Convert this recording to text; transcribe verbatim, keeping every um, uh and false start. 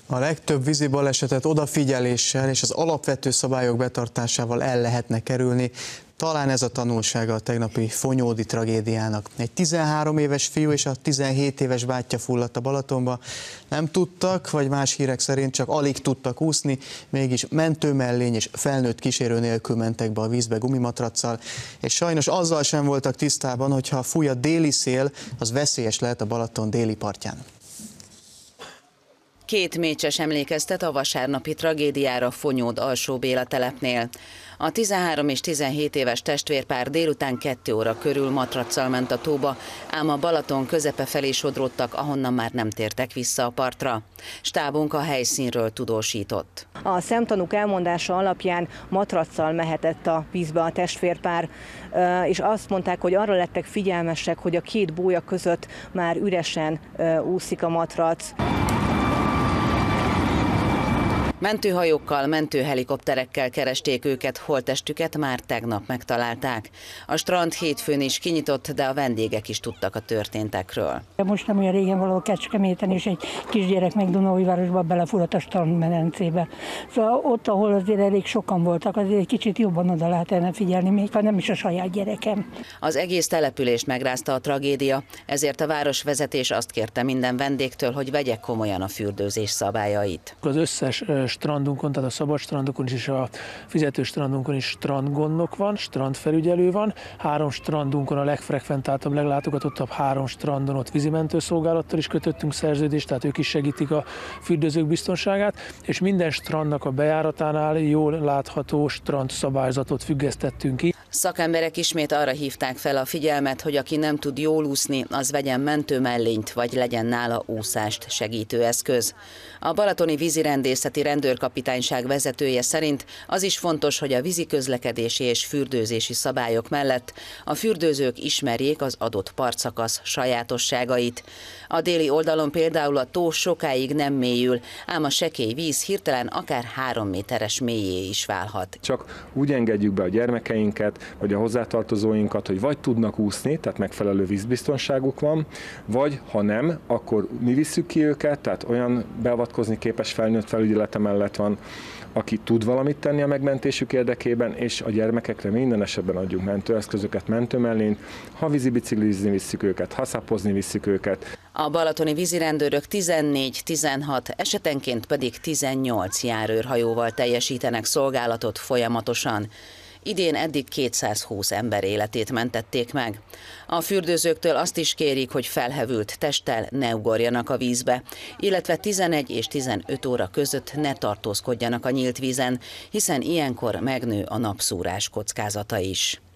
A legtöbb vízi balesetet odafigyeléssel és az alapvető szabályok betartásával el lehetne kerülni. Talán ez a tanulsága a tegnapi fonyódi tragédiának. Egy tizenhárom éves fiú és a tizenhét éves bátyja fulladt a Balatonba. Nem tudtak, vagy más hírek szerint csak alig tudtak úszni, mégis mentőmellény és felnőtt kísérő nélkül mentek be a vízbe gumimatraccal, és sajnos azzal sem voltak tisztában, hogyha fúj a déli szél, az veszélyes lehet a Balaton déli partján. Két mécses emlékeztet a vasárnapi tragédiára Fonyód Alsó Béla telepnél. A tizenhárom és tizenhét éves testvérpár délután kettő óra körül matraccal ment a tóba, ám a Balaton közepe felé sodródtak, ahonnan már nem tértek vissza a partra. Stábunk a helyszínről tudósított. A szemtanúk elmondása alapján matraccal mehetett a vízbe a testvérpár, és azt mondták, hogy arra lettek figyelmesek, hogy a két bója között már üresen úszik a matrac. Mentőhajókkal, mentőhelikopterekkel keresték őket, holttestüket már tegnap megtalálták. A strand hétfőn is kinyitott, de a vendégek is tudtak a történtekről. Most nem olyan régen valahol Kecskeméten és egy kisgyerek meg Dunaújvárosba belefulladt a strandmedencébe. Szóval ott, ahol azért elég sokan voltak, azért egy kicsit jobban oda lehetne figyelni, még ha nem is a saját gyerekem. Az egész települést megrázta a tragédia, ezért a városvezetés azt kérte minden vendégtől, hogy vegye komolyan a fürdőzés szabályait. Az összes strandunkon, tehát a szabad strandokon is és a fizető strandunkon is strandgondnok van, strandfelügyelő van. Három strandunkon a legfrekventáltabb, leglátogatottabb három strandon ott vízimentőszolgálattal is kötöttünk szerződést, tehát ők is segítik a fürdőzők biztonságát, és minden strandnak a bejáratánál jól látható strand szabályzatot függesztettünk ki. Szakemberek ismét arra hívták fel a figyelmet, hogy aki nem tud jól úszni, az vegyen mentőmellényt, vagy legyen nála úszást segítő eszköz. A balatoni vízirendészeti rendőrkapitányság vezetője szerint az is fontos, hogy a víziközlekedési és fürdőzési szabályok mellett a fürdőzők ismerjék az adott partszakasz sajátosságait. A déli oldalon például a tó sokáig nem mélyül, ám a sekély víz hirtelen akár három méteres mélyé is válhat. Csak úgy engedjük be a gyermekeinket, vagy a hozzátartozóinkat, hogy vagy tudnak úszni, tehát megfelelő vízbiztonságuk van, vagy ha nem, akkor mi visszük ki őket, tehát olyan beavatkozni képes felnőtt felügyelete mellett van, aki tud valamit tenni a megmentésük érdekében, és a gyermekekre minden esetben adjunk mentőeszközöket, mentőmellényt, ha vízibiciklizni visszük őket, ha szapozni visszük őket. A balatoni vízirendőrök tizennégy, tizenhat, esetenként pedig tizennyolc járőrhajóval teljesítenek szolgálatot folyamatosan. Idén eddig kétszázhúsz ember életét mentették meg. A fürdőzőktől azt is kérik, hogy felhevült testtel ne ugorjanak a vízbe, illetve tizenegy és tizenöt óra között ne tartózkodjanak a nyílt vízen, hiszen ilyenkor megnő a napszúrás kockázata is.